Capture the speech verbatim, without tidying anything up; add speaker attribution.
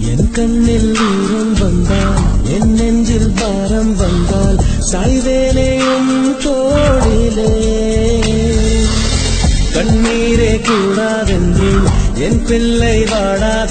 Speaker 1: என் கண்ணில் ஈரம் வந்தால் என் நெஞ்சில் பாரம் வந்தால் சாய்வேனையும் தோளிலே கண்ணீரே கூடாதென்று என் பிள்ளை வாடாத